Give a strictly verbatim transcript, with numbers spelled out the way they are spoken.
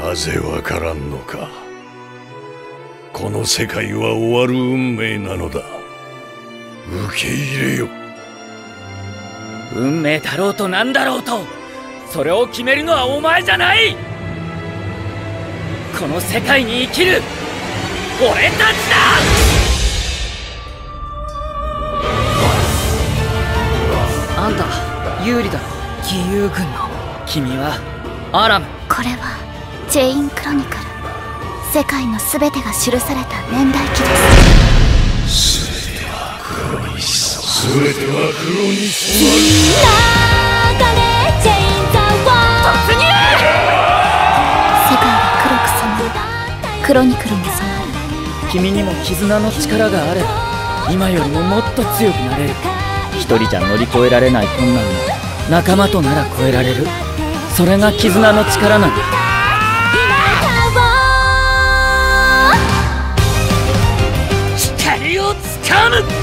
なぜわからんのか。この世界は終わる運命なのだ。受け入れよ。 運命だろうとなんだろうと、それを決めるのはお前じゃない。この世界に生きる俺たちだ。あんた有利だろ、義勇軍の。君はアラム。 これはチェインクロニクル。世界の全てが記された年代記です。 全ては黒に染まる。全ては黒に染まる。 流れチェインザワー突入。世界が黒く染まる。クロニクルに染まる。 君にも絆の力があれば今よりももっと強くなれる。一人じゃ乗り越えられない困難も仲間となら越えられる。それが絆の力なんだ。光をつかむ。